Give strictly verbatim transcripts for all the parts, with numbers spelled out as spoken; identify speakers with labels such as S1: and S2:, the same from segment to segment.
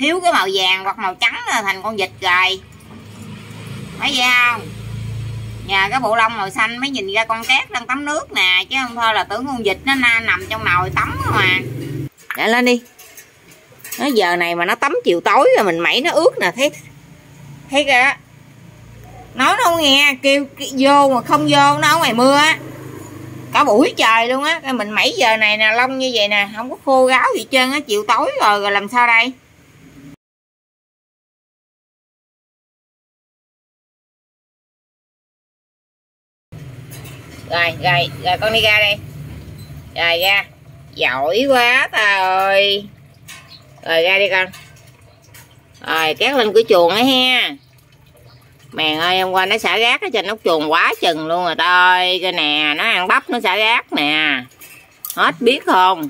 S1: thiếu cái màu vàng hoặc màu trắng là thành con vịt rồi. Thấy chưa không? Nhờ cái bộ lông màu xanh mới nhìn ra con cát đang tắm nước nè, chứ không thôi là tưởng con vịt nó nằm trong nồi tắm mà. Để lên đi. Nó giờ này mà nó tắm chiều tối rồi mình mẩy nó ướt nè, thấy thấy kìa đó. Nói nó không nghe, kêu, kêu vô mà không vô nó ở ngoài mưa á. Cả buổi trời luôn á, mình mẩy giờ này nè, lông như vậy nè, không có khô ráo gì trơn á, chiều tối rồi rồi làm sao đây? Rồi, rồi, rồi con đi ra đây. Rồi ra. Giỏi quá ta ơi. Rồi ra đi con. Rồi kéo lên cửa chuồng ấy ha. Mèn ơi, hôm qua nó xả rác ở trên nóc chuồng quá chừng luôn rồi ta ơi. Cái nè, nó ăn bắp nó xả rác nè. Hết biết không?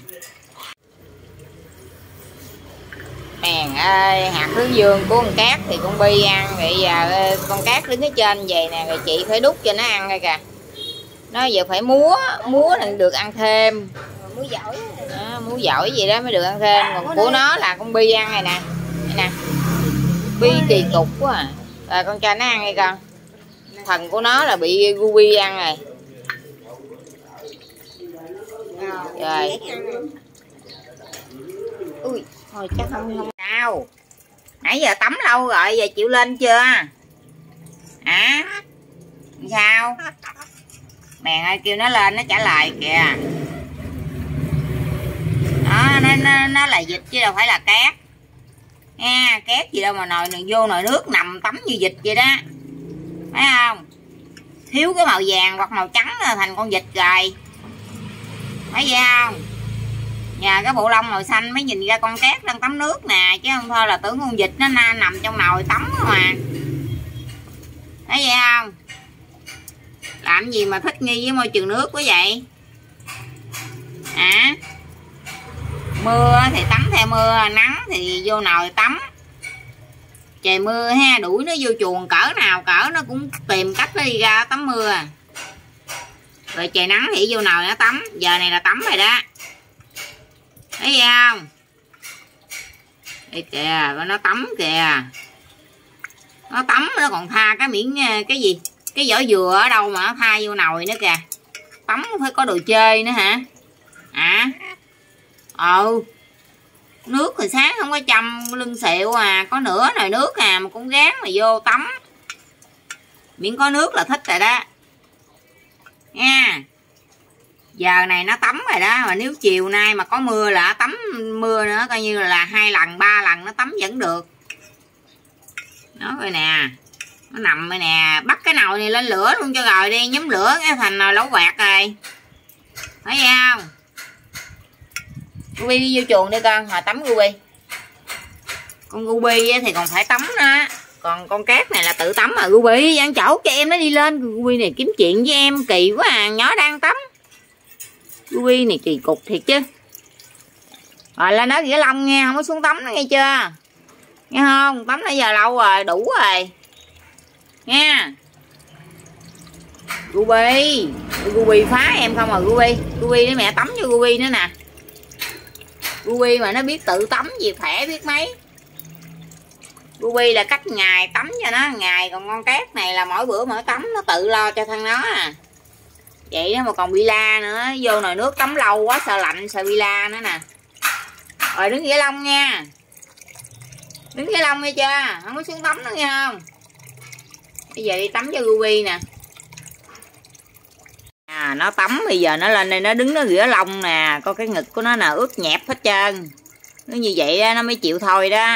S1: Mèn ơi, hạt hướng dương của con cát thì con Bi ăn. Bây giờ con cát đứng ở trên vậy nè, rồi chị phải đút cho nó ăn coi kìa. Nó giờ phải múa, múa là được ăn thêm.
S2: Múa giỏi.
S1: Đó, múa giỏi gì đó mới được ăn thêm. Còn của nó là con Bi ăn này nè. Đây nè. Bi kỳ cục quá à. Rồi con cho nó ăn đi con. Thần của nó là bị Ruby ăn rồi. Rồi. Ui, thôi chắc không không sao. Nãy giờ tắm lâu rồi, giờ chịu lên chưa? Hả? Sao? Mèn ơi, kêu nó lên nó trả lời kìa. Đó, nó, nó, nó là vịt chứ đâu phải là cát nha. Cát gì đâu mà nồi vô nồi nước nằm tắm như vịt vậy đó. Thấy không? Thiếu cái màu vàng hoặc màu trắng là thành con vịt rồi. Thấy vậy không? Nhờ cái bộ lông màu xanh mới nhìn ra con cát đang tắm nước nè, chứ không thôi là tưởng con vịt nó nằm trong nồi tắm mà. Thấy vậy không? Làm gì mà thích nghi với môi trường nước quá vậy? À, mưa thì tắm theo mưa, nắng thì vô nồi tắm. Trời mưa ha, đuổi nó vô chuồng cỡ nào cỡ nó cũng tìm cách nó đi ra tắm mưa. Rồi trời nắng thì vô nồi nó tắm. Giờ này là tắm rồi đó. Thấy gì không? Đây kìa, nó tắm kìa. Nó tắm nó còn tha cái miếng cái gì? Cái vỏ dừa ở đâu mà nó tha vô nồi nữa kìa. Tắm phải có đồ chơi nữa hả? À? Ừ. Nước thì sáng không có chăm lưng xẹo à. Có nửa nồi nước à mà cũng gán mà vô tắm. Miễn có nước là thích rồi đó. Nha. Giờ này nó tắm rồi đó. Mà nếu chiều nay mà có mưa là nó tắm mưa nữa. Coi như là hai lần ba lần nó tắm vẫn được. Đó coi nè. Nó nằm rồi nè. Bắt cái nồi này lên lửa luôn cho rồi đi. Nhóm lửa cái thành nồi lẩu quẹt rồi. Thấy không? Ruby đi vô chuồng đi con. Hồi tắm Ruby. Con Ruby thì còn phải tắm đó. Còn con cát này là tự tắm mà. Ruby ăn chỗ cho em nó đi lên. Ruby này kiếm chuyện với em kỳ quá à. Nhỏ đang tắm. Ruby này kỳ cục thiệt chứ. Rồi lên đó rửa lông nha. Không có xuống tắm nữa nghe chưa? Nghe không? Tắm nãy giờ lâu rồi. Đủ rồi. Nha. Ruby. Ruby phá em không à Ruby. Ruby để mẹ tắm cho Ruby nữa nè. Ruby mà nó biết tự tắm gì khỏe biết mấy. Ruby là cách ngày tắm cho nó ngày. Còn con cát này là mỗi bữa mỗi tắm nó tự lo cho thân nó à. Vậy đó mà còn bị la nữa. Vô nồi nước tắm lâu quá sợ lạnh sợ bị la nữa nè. Rồi đứng rửa lông nha. Đứng rửa lông nghe chưa? Không có xuống tắm nữa nghe không? Bây giờ đi tắm cho Ruby nè. À, nó tắm bây giờ nó lên đây nó đứng nó rửa lông nè. Coi cái ngực của nó nè ướt nhẹp hết trơn. Nó như vậy đó nó mới chịu thôi đó.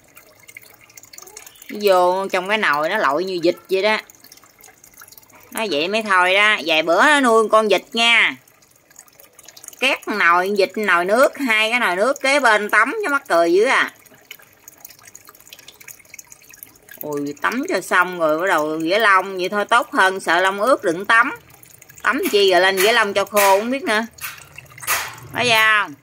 S1: Nó vô trong cái nồi nó lội như vịt vậy đó. Nó vậy mới thôi đó. Vài bữa nó nuôi con vịt nha. Két nồi vịt nồi nước. Hai cái nồi nước kế bên tắm cho mắc cười dữ à. Ôi tắm cho xong rồi bắt đầu rửa lông. Vậy thôi tốt hơn. Sợ lông ướt đừng tắm. Tắm chi rồi lên rửa lông cho khô không biết nữa. Thấy không?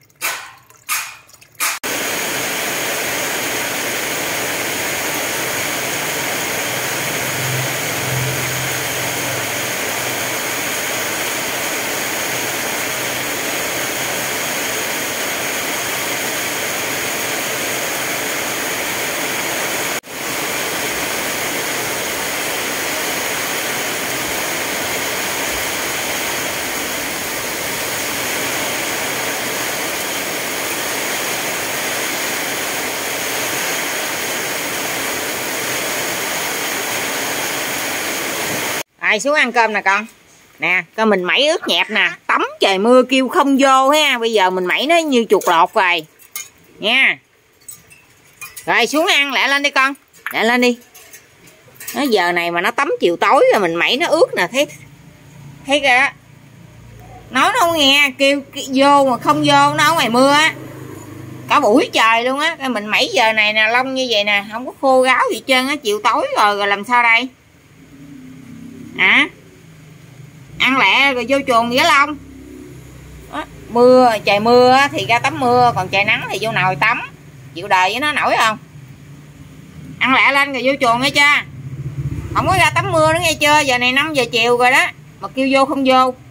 S1: Rồi xuống ăn cơm nè con. Nè coi mình mẩy ướt nhẹp nè, tắm trời mưa kêu không vô ha. Bây giờ mình mẩy nó như chuột lột rồi nha. Rồi xuống ăn, lẹ lên đi con, lẹ lên đi. Nó giờ này mà nó tắm chiều tối rồi mình mẩy nó ướt nè, thấy thấy kìa. Nói nó không nghe, kêu, kêu vô mà không vô, nó ở ngoài mưa á cả buổi trời luôn á. Mình mẩy giờ này nè, lông như vậy nè, không có khô ráo gì trơn á. Chiều tối rồi rồi làm sao đây hả? Ăn lẹ rồi vô chuồng dễ lông. Mưa, trời mưa thì ra tắm mưa, còn trời nắng thì vô nồi tắm. Chịu đời với nó nổi không? Ăn lẹ lên rồi vô chuồng nghe chưa? Không có ra tắm mưa nữa nghe chưa? Giờ này năm giờ chiều rồi đó mà kêu vô không vô.